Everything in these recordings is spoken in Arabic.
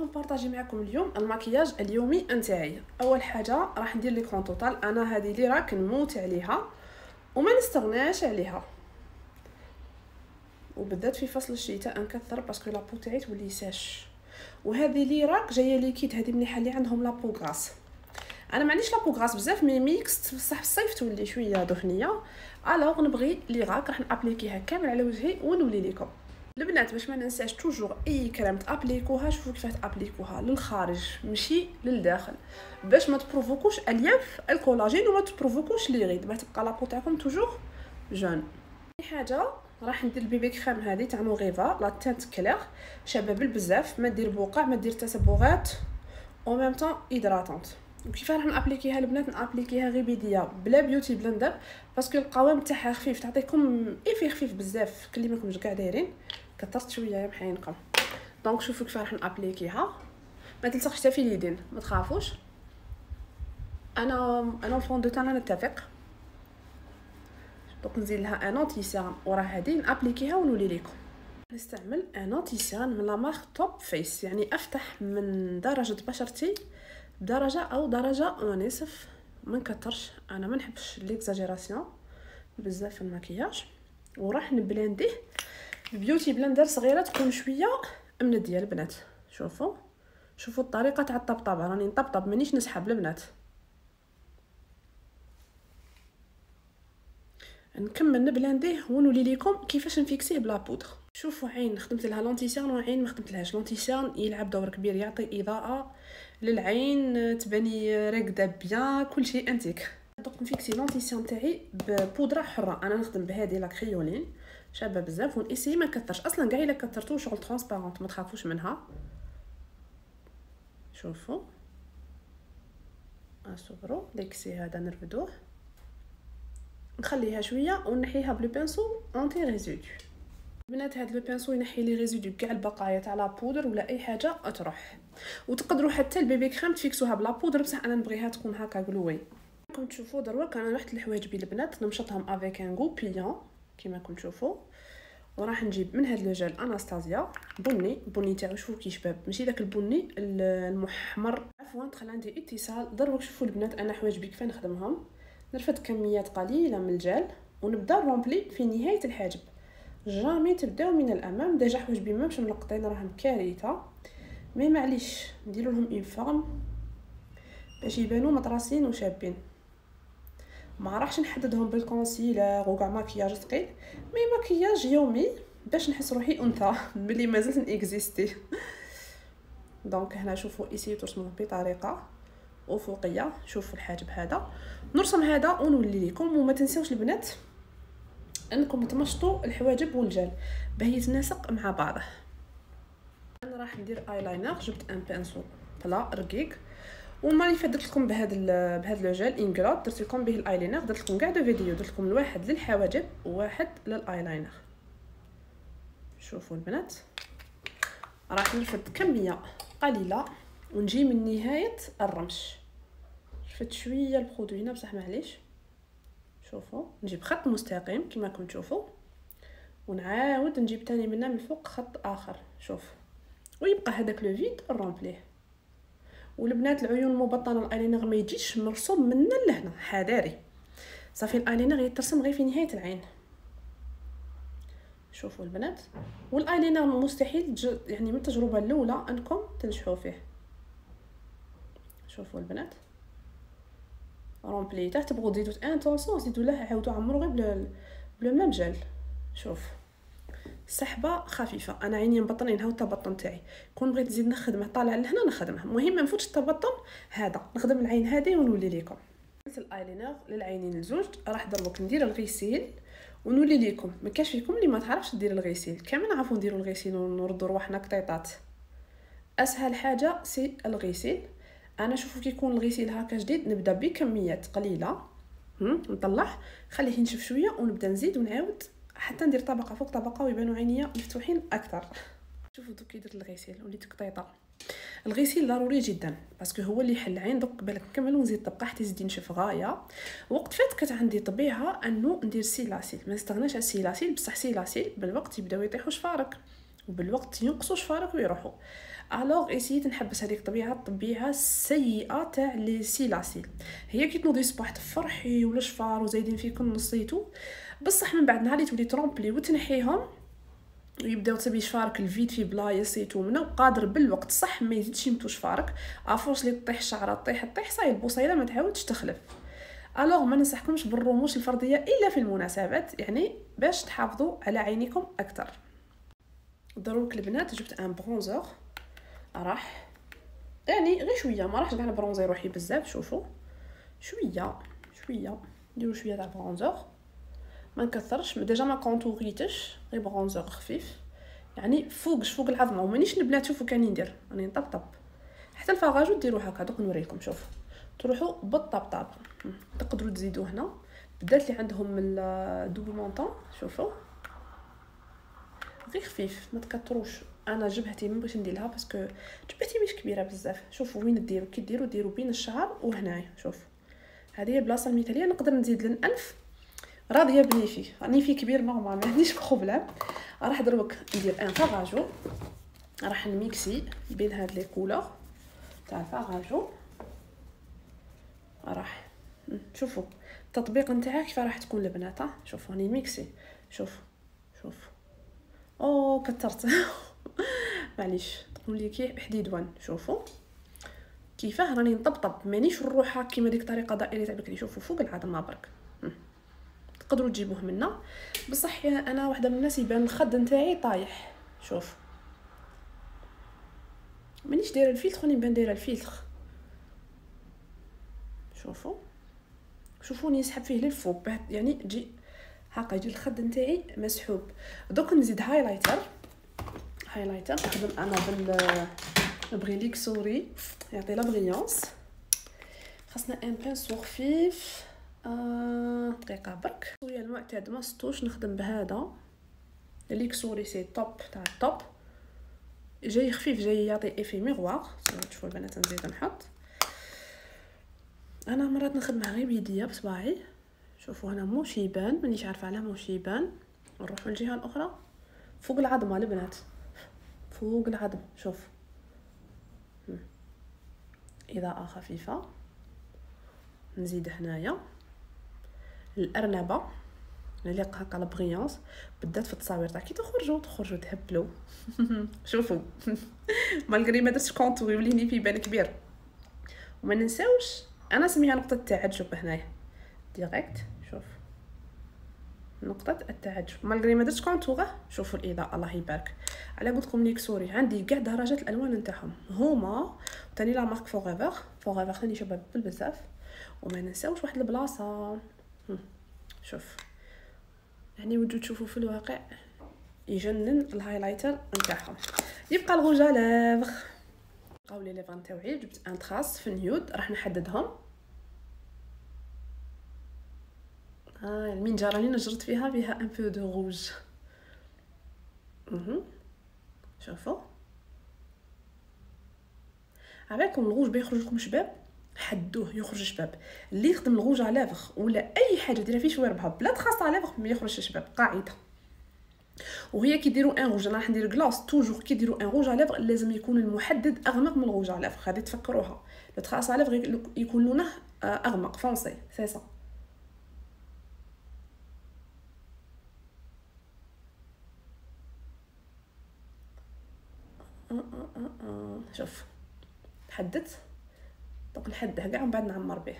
نبارطاجي معكم اليوم المكياج اليومي نتاعي. اول حاجه راح ندير لي كون توتال. انا هذه اللي راك نموت عليها وما نستغناش عليها، وبالذات في فصل الشتاء نكثر باسكو لابو تاعي تولي ساش. وهذه اللي راك جايه ليكيد، هذه مليحه اللي عندهم لابو غراس. انا معليش لابو غراس بزاف مي ميكس، بصح في الصيف تولي شويه دهنيه. الوغ نبغي لي راك راح نابليكيها كامل على وجهي ونولي لكم البنات باش ما ننساش توجور اي كريم تابليكوها شوفوا كيفاش تابليكوها للخارج ماشي للداخل، باش ما تبروفوكوش الياف الكولاجين وما تبروفوكوش لي غيد، باش تبقى لابو تاعكم توجور جون. حاجه راح ندير البيبي كريم هذه تاع موغيفا لا تانت كلير، شابه بزاف، ما دير بقع ما دير تسبغات او ميم طون هيدراتونت. وكيف راح نابليكيها البنات؟ نابليكيها غير بيديا بلا بيوتي بلندر باسكو القوام تاعها خفيف، تعطيكم ايفي خفيف بزاف كلي ماكمش كاع دايرين. كثرت شويه يا محينكم. دونك شوفوا كيف راح نابليكيها، ما تلصقش حتى في اليدين ما تخافوش. انا فون دو تاع نتفق. دونك نزيد لها ان انتي سيرم وراه هذه نابليكيها ونولي لكم. نستعمل ان انتي سيرم من لا مارك توب فيس، يعني افتح من درجه بشرتي درجه او درجه ونصف، ما نكثرش. انا ما نحبش ليكزاجيراسيون بزاف في المكياج. وراح نبلانديه بيوتي بلندر صغيره تكون شويه من ديال البنات. شوفوا الطريقه تاع الطبطب، راني نطبطب مانيش نسحب البنات. نكمل نبلانديه ونولي لكم كيفاش نفيكسيه بلا بودر. شوفوا عين خدمت لها لونتيسيرن وعين ما خدمتلهاش. لونتيسيرن يلعب دور كبير، يعطي اضاءه للعين تباني راقده بيان كلشي انتيك. دوك نفيكسي لونتيسيرن تاعي ببودره حره، انا نخدم بهذه لا كريولين شابه بزاف. ونسي ما نكثرش اصلا كاع الا كثرتو شغل ترانسبارونت ما تخافوش منها. شوفوا اصبروا ديكسي هذا نرفدوه، نخليها شويه ونحيها بلو بانسو اونتي ريزيدو. بنات هاد لو بانسو ينحي لي ريزيدو كاع البقايا تاع لا بودر ولا اي حاجه تروح. وتقدروا حتى البيبي كريم تفيكسوها بلا بودر، بصح انا نبغيها تكون هكا غلوي. كما تشوفوا دروك انا رحت للحواجبي البنات نمشطهم افيك ان غو بيون كيما راكم تشوفوا. وراح نجيب من هاد لو جيل اناستازيا بني تاعو، شوفوا كي شباب ماشي داك البني المحمر. عفوا دخل عندي اتصال دروك. شوفوا البنات انا حواجبي كيف نخدمهم، نرفد كميات قليله من الجل ونبدا رومبلي في نهايه الحاجب. جامي تبداو من الامام، ديجا حواجبي مامش ملقطين راهم كارثه، مي معليش نديروا لهم اون فورم باش يبانوا مطراسين وشابين. ما راحش نحددهم بالكونسيلر وكاع ماكياج ثقيل، مي ماكياج يومي باش نحس روحي انثى بلي مازلت نيكزيستي. دونك هنا شوفوا ايسي ترسموه بطريقه افقيه. شوفوا الحاجب هذا نرسم هذا ونولي لكم. وما تنساوش البنات انكم تمشطوا الحواجب والجل باه يتناسق مع بعضه. انا راح ندير ايلاينر، جبت ان بانسو بلا رقيق، والمره اللي فاتت لكم بهذا لو جيل انغراد درت لكم به الايلاينر. درت لكم كاع دو فيديو، درت لكم الواحد للحواجب وواحد للايلاينر. شوفوا البنات راح نرفد كميه قليله ونجي من نهايه الرمش. رفدت شويه البرودوي هنا بصح معليش. شوفوا نجيب خط مستقيم كما راكم تشوفوا، ونعاود نجيب تاني منه من الفوق خط اخر. شوف ويبقى هذاك لو فيد نرومبليه. والبنات العيون المبطنه الايلاينر ما يجيش مرسوم من لهنا، حذاري صافي الايلاينر يترسم غير في نهايه العين. شوفوا البنات، والايلاينر مستحيل يعني من التجربه الاولى انكم تنجحوا فيه. شوفوا البنات رومبلي تحت، تبغوا تزيدوا انتونسون زيدوا له عاودوا عمروا غير بلو ميم جل. شوف سحبه خفيفه، انا عيني مبطنين هاو التبطن تاعي، كون بغيت نزيد نخدمه طالع لهنا نخدمه، المهم ما نفوتش التبطن هذا. نخدم العين هذه ونولي لكم. درت الايلاينر للعينين الزوج. راح دروك ندير الغسيل ونولي لكم. ما كاش فيكم اللي ما تعرفش دير الغسيل، كامل نعرفوا نديروا الغسيل ونردوا رواحنا قطيطات. اسهل حاجه سي الغسيل. انا شوفوا كي يكون الغسيل هكا جديد نبدا بكميات قليله، نطلع خليه ينشف شويه ونبدا نزيد ونعاود حتى ندير طبقه فوق طبقه ويبانوا عينيا مفتوحين اكثر. شوفوا دوك كي درت الغسيل وليت قطيطه. الغسيل ضروري جدا باسكو هو اللي يحل العين. دوك بالك نكمل ونزيد طبقه حتى يزيد ينشف غايه. وقت فات كانت عندي طبيعه انه ندير سيلاسيل، ما نستغناش على السيلاسيل، بصح سيلاسيل بالوقت يبداو يطيحوا شفارك وبالوقت ينقصوا شفارك ويروحوا. الوغ ايسيت نحبس هذيك الطبيعه السيئه تاع لي سيلاسيل. هي كي تنوضي الصباح تفرحي ولا شفار وزايدين فيكم نصيتو، بصح من بعد نهار اللي تولي ترومبلي وتنحيهم ويبداو تصيبي شفارك الفيد في بلايص يتومنا، وقادر بالوقت صح ما يزيدش يمتو شفارك افورس لي طيح شعره طيح صاي البصيله ما تعاودش تخلف. الوغ ما ننصحكمش بالرموش الفرديه الا في المناسبات، يعني باش تحافظوا على عينيكم اكثر. دروك البنات جبت ان برونزور، راح يعني غير شويه، ما راحش كاع نبرونزي روحي بزاف، شوفوا شويه نديرو شويه تاع برونزور، ما نكثرش ديجا ما كونتوريتش، غير برونزور خفيف يعني فوق العظمه. ومانيش البنات شوفوا كاني ندير راني نطبطب حتى الفراجو ديروا هكا. دوك نوريكم، شوفوا تروحوا بالطبطاب. تقدروا تزيدوا هنا بدات اللي عندهم الدوبل مونطون، شوفوا غير خفيف ما تكثروش. انا جبهتي ما بغيتش ندير لها باسكو جبهتي مش كبيره بزاف. شوفوا وين ديروا، كي ديروا بين الشعر وهنايا. شوف هذه هي البلاصه المثاليه. نقدر نزيد للانف، راضيه بنيفي، نيفي كبير نورمال ما عنديش بروبليم. راح دروك ندير ان فراجو، راح نميكسي بين هاد لي كولور تاع الفراجو. راح شوفوا التطبيق نتاعها كيف راح تكون البنات. شوفوا راني ميكسي، شوف او كثرت معليش تقول لي كي حديدوان. شوفوا كيفاه راني نطبطب، مانيش نروحها كيما ديك الطريقه دائريه تاع بكري. شوفوا فوق العظمه برك، تقدروا تجيبوه منا. بصح انا واحده من الناس يبان الخد نتاعي طايح. شوف مانيش دايره الفيلتر، راني نبان دايره الفيلتر. شوفوني نسحب فيه للفوق يعني تجي هاكا، يجي الخد نتاعي مسحوب. دوك نزيد هايلايتر نخدم انا نبغي ليك سوري يعطي لا بريونس. خاصنا ان بانسو خفيف دقيقه برك. شويه المعتاد ما سطوش نخدم بهذا ليك سوري سي توب تاع التوب، جاي خفيف، جاي يعطي ايفي ميغوار. تشوفوا البنات نزيد نحط. انا مرات نخدمها غير بيديا بصباعي. شوفوا هنا موش يبان، مانيش عارفه علاه موش يبان. نروحوا للجهه الاخرى فوق العظمه البنات، فوق العظم. شوف اضاءه خفيفه. نزيد هنايا الارنبه نليق هكا لابغيونس، بالذات في التصاوير تاع كي تخرجوا تهبلوا شوفوا مالغري ما درتش كونتور يوليني في بان كبير. وما ننساوش انا سميها نقطه التعجب هنايا ديريكت. شوف نقطه التعجب مالغري ما درتش كونتور. شوفوا الاضاءه الله يبارك. على قلت لكم ليك سوري عندي كاع درجات الالوان نتاعهم هما ثاني لا مارك فوغيفر ثاني شباب بزاف. وما ننساوش واحد البلاصه، شوف يعني وجدوا تشوفوا في الواقع يجنن الهايلايتر نتاعهم. يبقى الغوج لافغ قولي لي فان تاوعي. جبت ان تراس في النيود راح نحددهم. المنجره راني نجرت فيها ان بو دو روج. شوفوا عباكم الغوج بيخرج لكم شباب، حدوه يخرج شباب. اللي يخدم الغوج على لافغ ولا اي حاجه ديرها في شواربها بلا تخاص على لافغ ما يخرجش شباب، قاعده. وهي كي ديروا ان روج، انا راح ندير كلاص توجور كي ديروا ان روج على لافغ لازم يكون المحدد اغمق من الروج على لافغ. هذه تفكروها، لو تخاص على لافغ يكون لونه اغمق فونسي سي سا. شوف حددت دوك نحدها كاع ومن بعد نعمر به.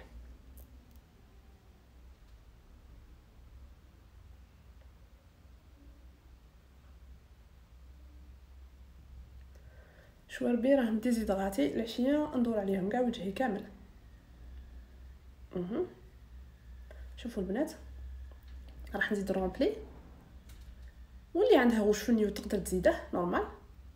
شواربي راهم ديزيدغاتي العشيه ندور عليهم كاع وجهي كامل. شوفوا البنات راح نزيد رومبلي، واللي عندها غوش في النيو تقدر تزيده نورمال.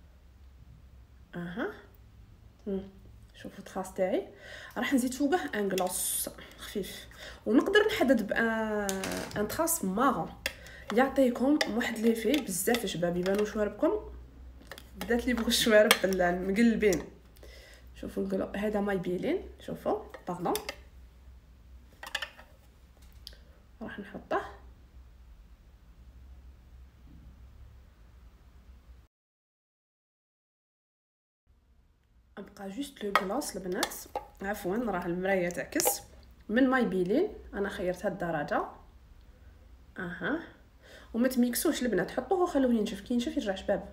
شوفوا التراس تاعي راح نزيد فوقه ان كلاص خفيف، ونقدر نحدد بان تراس مارون يعطيكم واحد ليفي بزاف شباب يبانوا شواربكم، بدات لي بغوا الشوارب المقلبين. شوفوا هذا ماي بيلين، شوفوا باردون راح نحطه. ابقى جوست لو غلاس البنات، عفوا راه المرايه تعكس، من مايبيلين انا خيرت هاد الدرجه. اها وما تميكسوش البنات، حطوه وخلوه ينشف، كي ينشف يرجع شباب.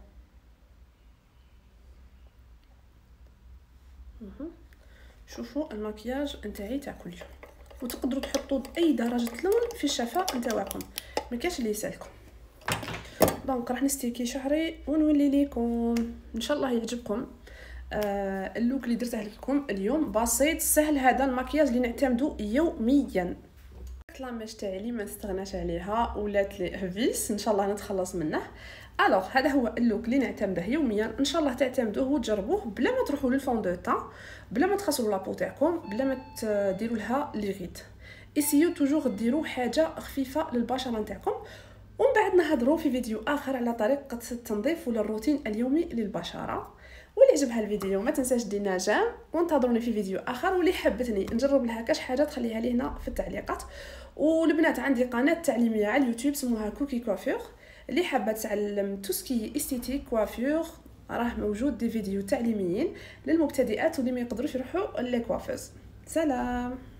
شوفوا المكياج نتاعي تاع كل يوم، وتقدروا تحطوا اي درجه لون في الشفه نتاعكم، ما كاش اللي يسالكم. دونك راح نستيكي شعري ونولي لكم ان شاء الله يعجبكم. اللوك اللي درته لكم اليوم بسيط سهل، هذا المكياج اللي نعتمدو يوميا. الكلاماج تاعي اللي ما نستغناش عليها ولات لي فيس، ان شاء الله نتخلص منه. الوغ هذا هو اللوك اللي نعتمده يوميا، ان شاء الله تعتمدوه وتجربوه بلا ما تروحوا للفون دو تان، بلا ما تخسروا لابو تاعكم، بلا ما تديروا لها لي غيت. اسيو توجور ديروا حاجه خفيفه للبشره نتاعكم، ومن بعد نهضروا في فيديو اخر على طريقه التنظيف ولا الروتين اليومي للبشره. واللي عجبها الفيديو ما تنساش دير جيم، وانتظروني في فيديو اخر. واللي حبتني نجرب لها كاش حاجه تخليها لي هنا في التعليقات. والبنات عندي قناه تعليميه على اليوتيوب سموها كوكي كوافير، اللي حابه تعلم توسكي استيتيك كوافير راه موجود دي فيديو تعليميين للمبتدئات واللي ما يقدروش يروحوا للكوافيز. سلام.